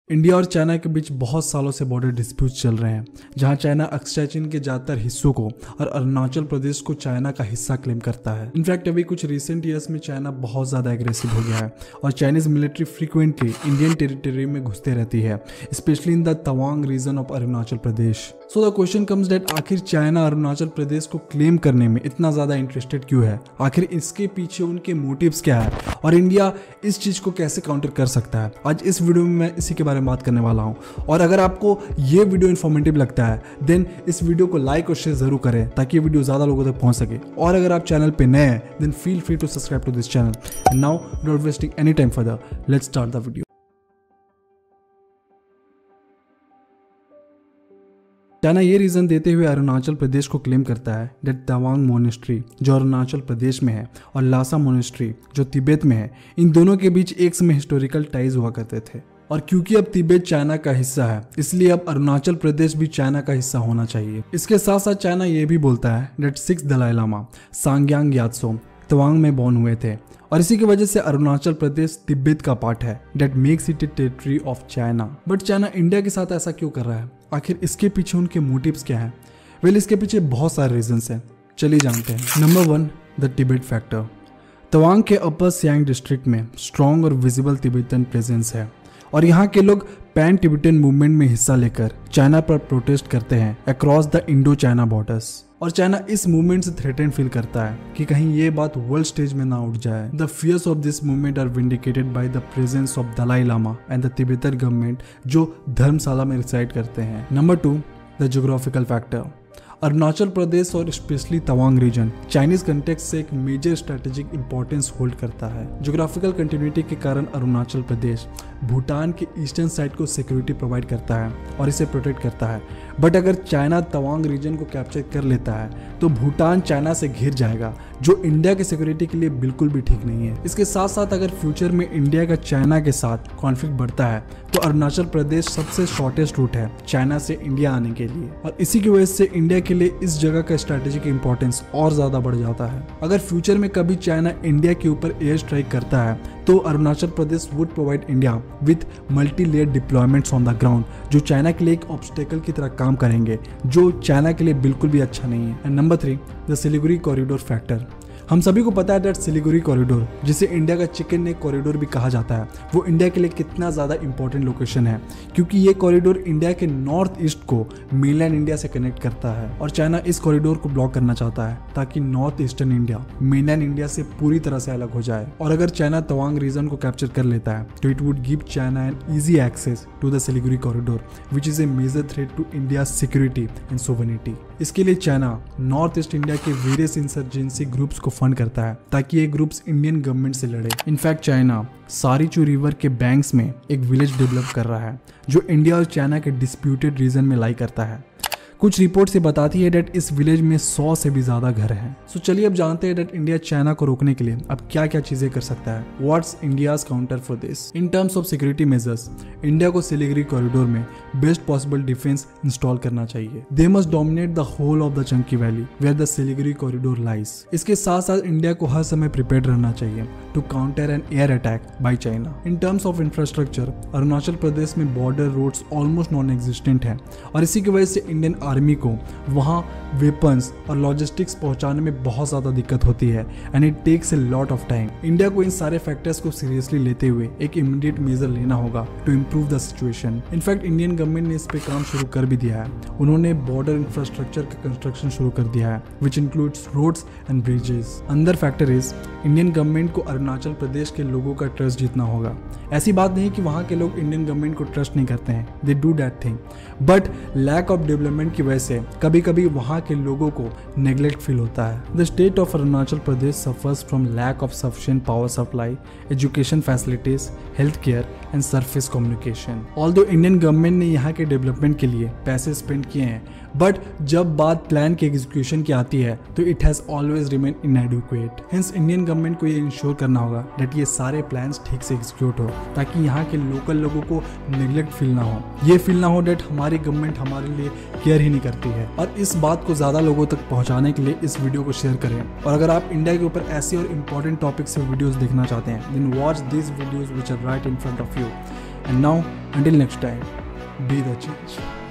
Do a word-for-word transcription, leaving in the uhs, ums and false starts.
India और China के बीच बहुत सालों से बॉर्डर डिस्प्यूट चल रहे हैं, जहां चाइना अक्साई चीन के ज्यादातर हिस्सों को और अरुणाचल प्रदेश को चाइना का हिस्सा क्लेम करता है। इनफैक्ट अभी कुछ रिसेंट ईयर्स में चाइना बहुत ज्यादा एग्रेसिव हो गया है और Chinese military frequently Indian territory में घुसते रहती है, specially in the Tawang region of Arunachal Pradesh. So the question comes that आखिर चाइना अरुणाचल प्रदेश को क्लेम करने में इतना ज्यादा इंटरेस्टेड क्यों है, आखिर इसके पीछे उनके मोटिव्स क्या है और इंडिया इस चीज को कैसे काउंटर कर सकता है। आज इस वीडियो में मैं इसी के बारे में बात करने वाला हूं। और अगर आपको ये वीडियो इन्फॉर्मेटिव लगता है देन इस वीडियो को लाइक और शेयर जरूर करें ताकि ये वीडियो ज्यादा लोगों तक पहुंच सके। और अगर आप चैनल पे नए हैं then feel free to subscribe to this channel. And now not wasting any time further, let's start the video. China ये रीजन देते हुए अरुणाचल प्रदेश को क्लेम करता है दैट तवांग मोनेस्ट्री जो अरुणाचल प्रदेश में है और लासा मोनेस्ट्री जो तिब्बत में है, इन दोनों के बीच एक समय हिस्टोरिकल टाइज हुआ करते थे। और क्योंकि अब तिब्बत चाइना का हिस्सा है इसलिए अब अरुणाचल प्रदेश भी चाइना का हिस्सा होना चाहिए। इसके साथ साथ चाइना ये भी बोलता है that six Dalai Lama Tsangyang Gyatso Tawang में बॉर्न हुए थे और इसी की वजह से अरुणाचल प्रदेश तिब्बत का पार्ट है that makes it a territory of China. But China India के साथ ऐसा क्यों कर रहा है, आखिर इसके पीछे उनके मोटिव्स क्या है? वेल इसके पीछे बहुत सारे रीजंस हैं, चलिए जानते हैं। नंबर वन, द तिब्बत फैक्टर। तवांग के अपर सियांग डिस्ट्रिक्ट में स्ट्रॉन्ग और विजिबल तिब्बतन प्रेजेंस है और यहाँ के लोग पैन तिब्बतन मूवमेंट में हिस्सा लेकर चाइना पर प्रोटेस्ट करते हैं across the Indo China borders. और चाइना इस मूवमेंट से थ्रेटन फील करता है कि कहीं ये बात वर्ल्ड स्टेज में ना उठ जाए। The fears of this movement are vindicated by the presence of Dalai Lama and the Tibetan government जो धर्मशाला में रिसाइड करते हैं। Number two, the geographical factor. Arunachal Pradesh और specially Tawang region Chinese context से एक मेजर स्ट्रेटेजिक इंपॉर्टेंस होल्ड करता है। Geographical continuity के कारण अरुणाचल प्रदेश भूटान के ईस्टर्न साइड को सिक्योरिटी प्रोवाइड करता है और इसे प्रोटेक्ट करता है। बट अगर चाइना तवांग रीजन को कैप्चर कर लेता है तो भूटान चाइना से घिर जाएगा जो इंडिया की सिक्योरिटी के लिए बिल्कुल भी ठीक नहीं है। इसके साथ साथ अगर फ्यूचर में इंडिया का चाइना के साथ कॉन्फ्लिक्ट बढ़ता है तो अरुणाचल प्रदेश सबसे शॉर्टेस्ट रूट है चाइना से इंडिया आने के लिए और इसी की वजह से इंडिया के लिए इस जगह का स्ट्रेटेजिक इंपॉर्टेंस और ज्यादा बढ़ जाता है। अगर फ्यूचर में कभी चाइना इंडिया के ऊपर एयर स्ट्राइक करता है तो Arunachal Pradesh would provide India with multi layer deployments on the ground जो चाइना के लिए एक ऑब्स्टेकल की तरह काम करेंगे, जो चाइना के लिए बिल्कुल भी अच्छा नहीं है। And number three, the Siliguri corridor factor. हम सभी को पता है दैट सिलीगुड़ी कॉरिडोर, जिसे इंडिया का चिकन नेक कॉरिडोर भी कहा जाता है, वो इंडिया के लिए कितना ज़्यादा इंपॉर्टेंट लोकेशन है क्योंकि ये कॉरिडोर इंडिया के नॉर्थ ईस्ट को मेनलैंड इंडिया से कनेक्ट करता है और चाइना इस कॉरिडोर को ब्लॉक करना चाहता है ताकि north eastern India mainland India से पूरी तरह से अलग हो जाए। और अगर चाइना तवांग रीजन को कैप्चर कर लेता है तो it would give China an easy access to the Siliguri corridor which is a major threat to India security and sovereignty. इसके लिए चाइना नॉर्थ ईस्ट इंडिया के वेरियस इंसर्जेंसी ग्रुप्स को फंड करता है ताकि ये ग्रुप्स इंडियन गवर्नमेंट से लड़े। इनफैक्ट चाइना सारीचू रिवर के बैंक्स में एक विलेज डेवलप कर रहा है जो इंडिया और चाइना के डिस्प्यूटेड रीजन में लाई करता है। कुछ रिपोर्ट से बताती है डेट इस विलेज में सौ से भी ज्यादा घर हैं। सो चलिए अब जानते हैं डेट इंडिया चाइना को रोकने के लिए अब क्या क्या चीजें कर सकता है। What's India's counter for this? In terms of security measures India को सिलीगुड़ी कॉरिडोर में बेस्ट पॉसिबल डिफेंस इंस्टॉल करना चाहिए। They must dominate the whole of the Chumbi valley where the Siliguri corridor lies. इसके साथ साथ इंडिया को हर समय प्रिपेयर्ड रहना चाहिए to counter an air attack by China. In terms of infrastructure Arunachal Pradesh में border roads almost non existent है और इसी की वजह से इंडियन आर्मी को वहां वेपन्स और लॉजिस्टिक्स पहुंचाने में बहुत ज्यादा दिक्कत होती है and it takes a lot of time. India को इन सारे फैक्टर्स को सीरियसली लेते हुए एक इमीडिएट मेजर लेना होगा to improve the situation. In fact Indian government ने इस पे काम शुरू कर भी दिया है। उन्होंने बॉर्डर इंफ्रास्ट्रक्चर का कंस्ट्रक्शन शुरू कर दिया है which includes roads and bridges. Another factor is Indian government को अरुणाचल प्रदेश के लोगों का ट्रस्ट जीतना होगा। ऐसी बात नहीं कि वहां के लोग इंडियन गवर्नमेंट को ट्रस्ट नहीं करते हैं, they do that thing, but lack of development की वजह से कभी कभी वहां के लोगों को नेग्लेक्ट फील होता है। The state of Arunachal Pradesh suffers from lack of sufficient power supply, education facilities, health care and surface communication. Although Indian government ने यहाँ के डेवलपमेंट के लिए पैसे स्पेंड किए हैं बट जब बात प्लान के एग्जीक्यूशन की आती है तो it has always remain inadequate. Hence Indian government को ये इंश्योर करना होगा दैट ये सारे प्लान्स ठीक से एग्जीक्यूट हो ताकि यहाँ के लोकल लोगों को नेग्लेक्ट फील ना हो, ये फील ना हो दैट हमारी गवर्नमेंट हमारे लिए केयर ही नहीं करती है। और इस बात को ज्यादा लोगों तक पहुंचाने के लिए इस वीडियो को शेयर करें। और अगर आप इंडिया के ऊपर ऐसे और इम्पोर्टेंट टॉपिक से वीडियोस देखना चाहते हैं then watch this videos which are right in front of you. And now until next time, be the change.